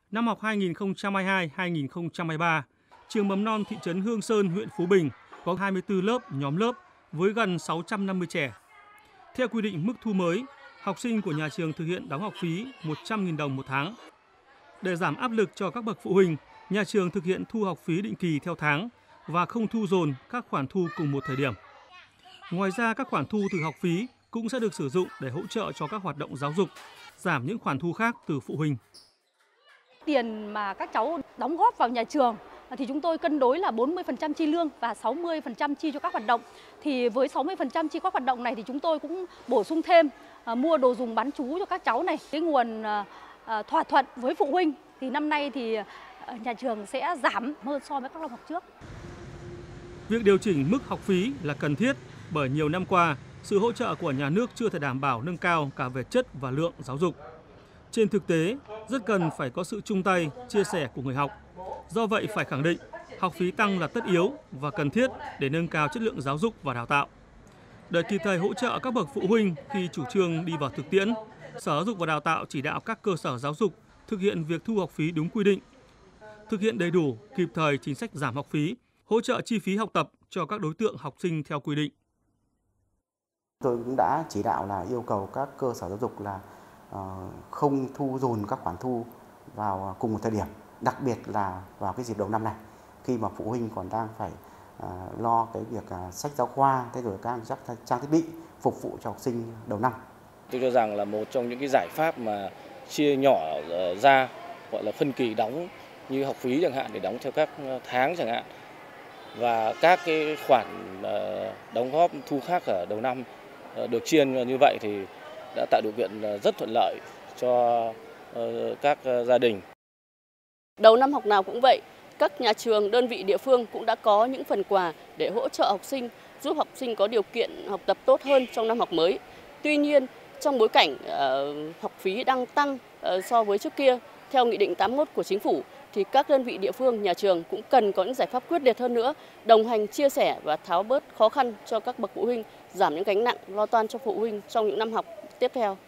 Năm học 2022-2023, trường mầm non thị trấn Hương Sơn, huyện Phú Bình có 24 lớp, nhóm lớp với gần 650 trẻ. Theo quy định mức thu mới, học sinh của nhà trường thực hiện đóng học phí 100.000 đồng một tháng. Để giảm áp lực cho các bậc phụ huynh, nhà trường thực hiện thu học phí định kỳ theo tháng và không thu dồn các khoản thu cùng một thời điểm. Ngoài ra, các khoản thu từ học phí cũng sẽ được sử dụng để hỗ trợ cho các hoạt động giáo dục, giảm những khoản thu khác từ phụ huynh. Tiền mà các cháu đóng góp vào nhà trường thì chúng tôi cân đối là 40% chi lương và 60% chi cho các hoạt động. Thì với 60% chi các hoạt động này thì chúng tôi cũng bổ sung thêm mua đồ dùng bán trú cho các cháu này. Cái nguồn thỏa thuận với phụ huynh thì năm nay thì nhà trường sẽ giảm hơn so với các năm học trước. Việc điều chỉnh mức học phí là cần thiết bởi nhiều năm qua, sự hỗ trợ của nhà nước chưa thể đảm bảo nâng cao cả về chất và lượng giáo dục. Trên thực tế, rất cần phải có sự chung tay, chia sẻ của người học. Do vậy phải khẳng định, học phí tăng là tất yếu và cần thiết để nâng cao chất lượng giáo dục và đào tạo. Để kịp thời hỗ trợ các bậc phụ huynh khi chủ trương đi vào thực tiễn, Sở Giáo dục và Đào tạo chỉ đạo các cơ sở giáo dục thực hiện việc thu học phí đúng quy định, thực hiện đầy đủ, kịp thời chính sách giảm học phí, hỗ trợ chi phí học tập cho các đối tượng học sinh theo quy định. Tôi cũng đã chỉ đạo là yêu cầu các cơ sở giáo dục là không thu dồn các khoản thu vào cùng một thời điểm, đặc biệt là vào cái dịp đầu năm này, khi mà phụ huynh còn đang phải lo cái việc sách giáo khoa, thế rồi các trang thiết bị phục vụ cho học sinh đầu năm. Tôi cho rằng là một trong những cái giải pháp mà chia nhỏ ra, gọi là phân kỳ đóng như học phí chẳng hạn, để đóng theo các tháng chẳng hạn, và các cái khoản đóng góp thu khác ở đầu năm được chia như vậy thì đã tạo điều kiện rất thuận lợi cho các gia đình. Đầu năm học nào cũng vậy, các nhà trường, đơn vị địa phương cũng đã có những phần quà để hỗ trợ học sinh, giúp học sinh có điều kiện học tập tốt hơn trong năm học mới. Tuy nhiên, trong bối cảnh học phí đang tăng so với trước kia, theo Nghị định 81 của Chính phủ, thì các đơn vị địa phương, nhà trường cũng cần có những giải pháp quyết liệt hơn nữa, đồng hành, chia sẻ và tháo bớt khó khăn cho các bậc phụ huynh, giảm những gánh nặng lo toan cho phụ huynh trong những năm học tiếp theo.